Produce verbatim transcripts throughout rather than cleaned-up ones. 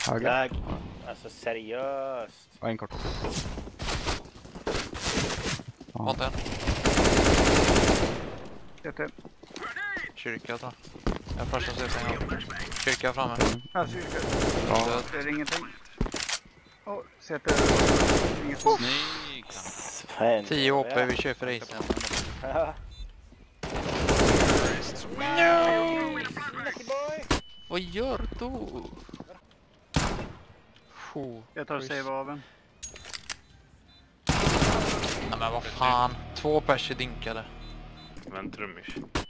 Höger. Läg. Alltså seriöst. Och en kort. Mot en. C T. Kyrka då. Jag flashar C T här. Kyrka framme. Ja, kyrka. Ja. Det är ingenting. Åh, oh, C T. Inget. Oh. Fan. tio O P, vi kör för isen. No! Vad gör du? Oh, Jag tar save av en. nej men vad fan. Två pers är dinkade. Väntrummish.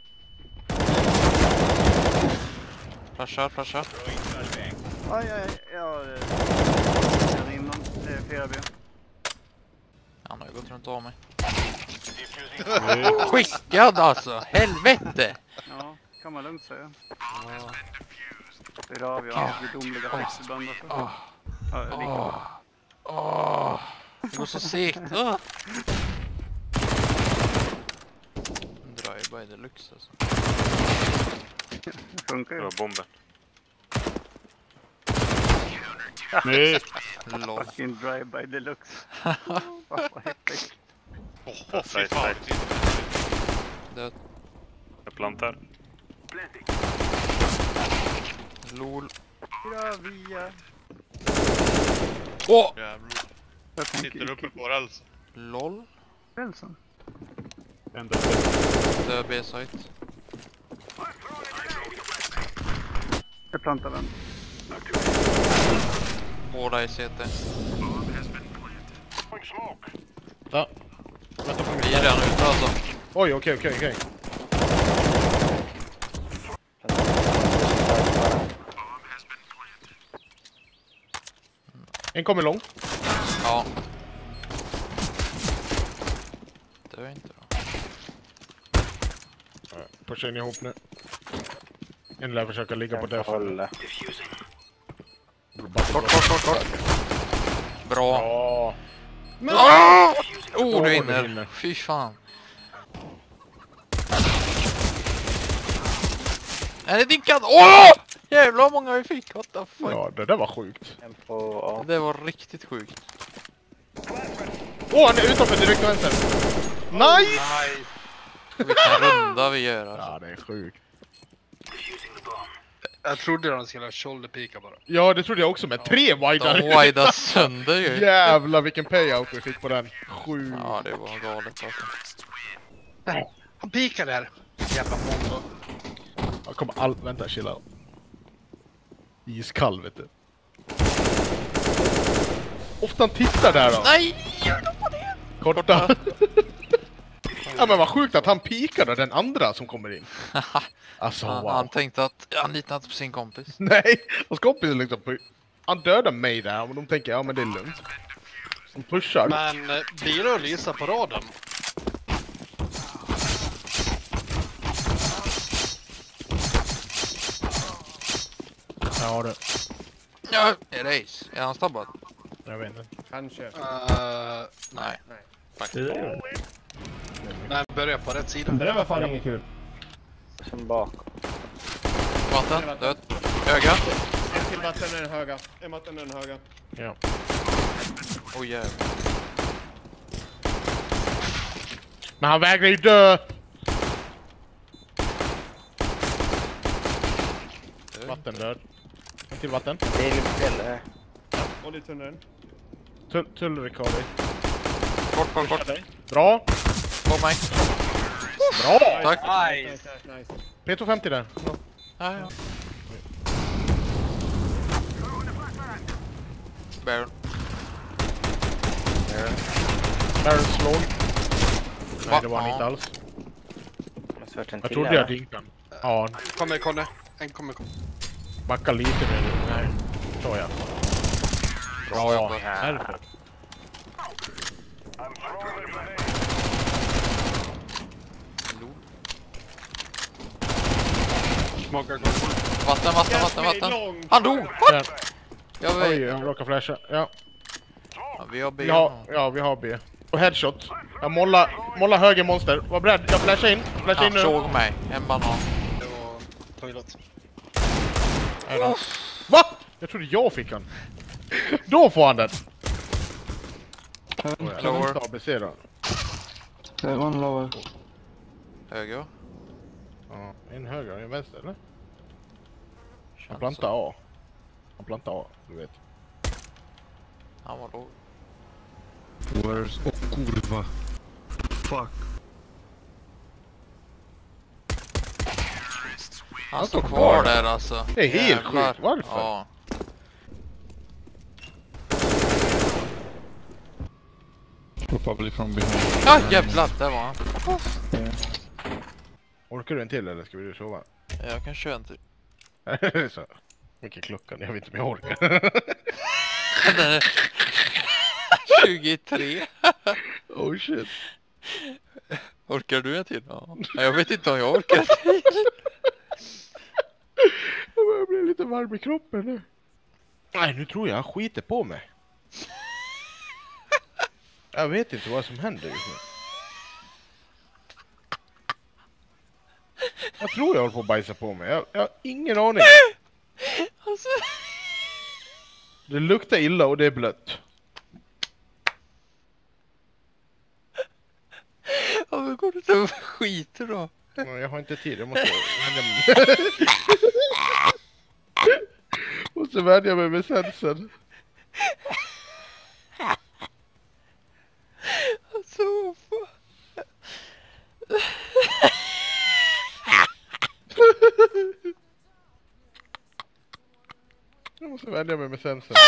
Flashar, flashar. Aj, aj, ja. Den innan. Det är flera ben. Han har ju gått runt av mig. Skickad alltså, helvete! Ja, kan man lugnt säga. Det är av, jag har gudomliga flexiband också. Åh, Ja, det är lika bra. åh, det går så segt. Åh. Drive by deluxe alltså. Det funkar Det ju. var bomben. Nej. Lol. Fucking drive by deluxe. Vad häftigt. Ja, side, side. Död. Jag plantar. Lol. Ja, via. Åh! Jävlar. Jag Sitter tänker uppe på rälsen. Lol. rälsen. Ändå. Död B-site. Jag plantar den. Båda i C T. Ja. Vänta på Vi mig. är redan ute alltså. Oj, okej, okej, okej. En kommer lång. Ja. Det är inte bra. Pushar in ihop nu. En lär försöka ligga på def. Hålla. Kort, kort, kort, kort. Bra. Ja. Ah! Oh, Åh, du du vinner. vinner. Fy fan. Är det dinkad? Åh! Jävlar vad många vi fick. What the fuck? Ja, det där var sjukt. En på A. Det var riktigt sjukt. Åh, oh, han är utanför direkt till vänster. Nice! Nej. Vilken runda vi gör alltså. Ja, det är sjukt. Jag trodde de skulle ha shoulder pika bara. Ja, det trodde jag också med tre widar. De widar sönder ju. Jävlar vilken payout vi fick på den. Sju. Ja, det var galet alltså. Nej, han pikar där. Jävla mongo. Jag kommer all... Vänta, chilla. Iskall, vet du. Ofta han tittar där då. Nej! Korta. Ja, men vad sjukt att han pikade den andra som kommer in. Alltså, Han, wow. han tänkte att han litade inte på sin kompis. Nej, hans kompis liksom... På... Han dödar mig där, men de tänker, ja men det är lugnt. De pushar. Men eh, blir det att lysa på raden? Ja, det... Ja, är det ace? Är han stabbad? Jag vet inte. Kanske. Uh, Nej. Faktiskt. nej, börjar på rätt sida. Det där var fan inget kul. Som bak. Vatten, död. Höga. En till vatten är den höga. En vatten är den höga. Ja. Oj oh, jävlar. Men han vägrar ju dö! Vatten död. En till vatten. Det är lite ställe. Oljetunneln. Tull, tullrik har vi. Kort, kort, kort. Bra! På mig. Bra! Tack. Nice, nice, nice. P tvåhundrafemtio där. Ja, ja. Baron. Baron slog. Nej, Va? det var han Ja. inte alls. Måste varit en Jag till trodde här, jag va? dinkade. Ja, Kommer Conne. En kommer Conne. backa lite nu. Nej, så ja. Bra jobbat. Perfekt. Smakar gott. Vatten, vatten, vatten, vatten. Lång. Han dog! Ja. Jag Oj, vet. jag råkar flasha. Ja. Ja, vi har B. Vi har, ja, vi har B. Och headshot. Jag molla, molla höger monster. Var beredd. Jag flashar in. Flashar Han in nu. såg mig. En banan. Det var toilet. Nej då. Va? Jag trodde jag fick han. Då får han den! Lower. Lower. A B C då. One lower. Höger. Ja, en höger och en vänster eller? Han Känns plantar så. A. Han plantar A, du vet. Han var låg. Where's... Åh oh, kurva. Fuck. Han står kvar där alltså. Det är helt Jävlar. sjukt, varför? Ja. Probably from behind. Ja jävlar, där var han. Orkar du en till eller ska vi sova? Jag kan köra en till. Så. Vilken klockan, jag vet inte om jag orkar. Den är tjugotre. Oh shit. Orkar du en till? Ja. Jag vet inte om jag orkar en till. Jag börjar bli lite varm i kroppen nu. Nej, nu tror jag han skiter på mig. Jag vet inte vad som händer just nu. Jag tror jag håller på att bajsa på mig. Jag, jag har ingen aning. Alltså. Det luktar illa och det är blött. Ja, men går du inte och skiter då? Jag har inte tid, jag måste måste vänja mig med sensen. Alltså, fan. Jag måste vänja mig med sensen.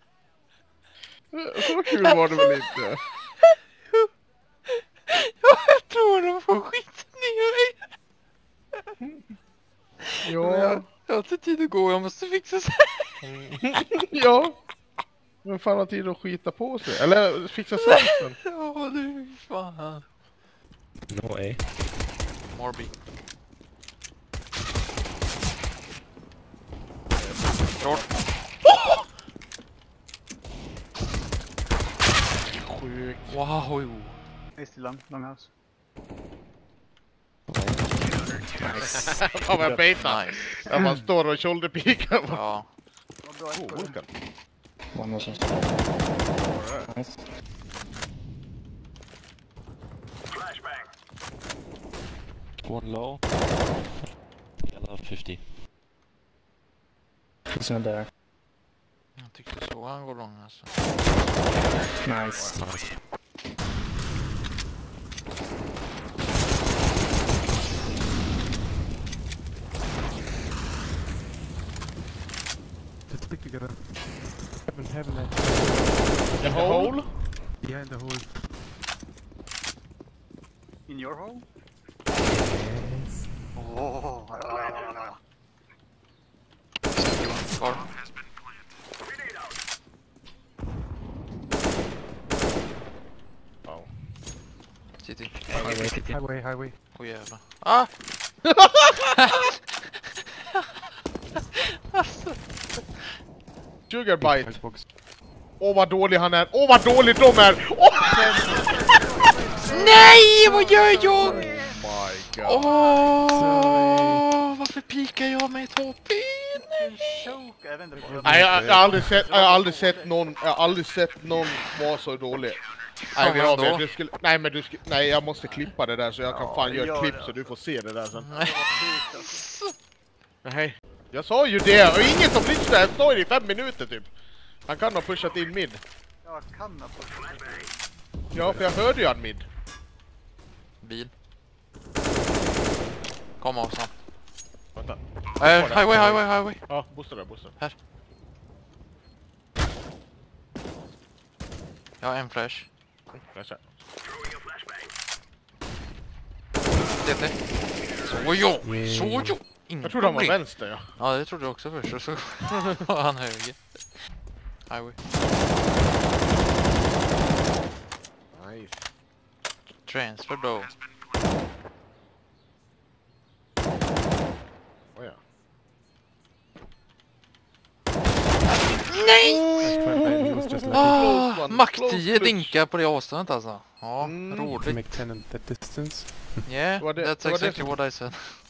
Så kul var det väl inte? Jag tror de får skita ner mig. Ja. Jag, jag har inte tid att gå, jag måste fixa sig. Ja. Men fan har tid att skita på sig? Eller fixa sensen? Ja, du fan. No A. Morby. Short. Sjukt. Wow. Är still long, long house. Fan vad jag baitar. Nice. Där man står och shoulderpikar. Ja. Vad bra Oh, efter det. Vulkan. One was on. Nice. One low. Yellow fifty. He's not there. Jag tyckte så han går lång alltså. Nice. Nice. Let's stick together. Heaven, heaven, heaven. The hole? Yeah, in the hole. In your hole? Yes. Oh. Kvar. Ja. City. Highway, highway. Åh jävlar. Ah! Sugarbite. Xbox. Åh vad dålig han är. Åh vad dålig de är. Åh! Nej, vad gör jag? Oh my god. Åh, varför pikar jag mig i toppen? Choke, jag vet inte vad. Nej, jag, jag har aldrig sett, jag har aldrig sett någon, jag har aldrig sett någon vara så dålig. Nej, vi Som har ändå. du skulle, nej men du skulle, nej jag måste klippa det där så jag kan Ja, fan göra gör ett klipp det, så du får se det där sen. Det var sjukt alltså. Nej, jag sa ju det och ingen som lyssnar, jag står i fem minuter typ. Han kan ha pushat in mid. Jag kan ha pushat. Ja, för jag hörde ju han mid. Bil. Kom avstånd. Vänta. Eh, highway, highway, highway. Ja, boosta där, boosta. Här. Jag har en flash. Flasha. D T. Så jo, så jo. Ingen Jag trodde han var problem. vänster, ja. Ja, det trodde jag också först. Och så var han höger. Highway. Nice. Transfer då. Oh, ja. Nej! He was just lucky. Ah, Close one, Mac close tio clutch. dinkar på det avståndet alltså. Ja, Mm. To roligt. make ten in that distance. Yeah, Det var det- that's det var det exactly som- what I said.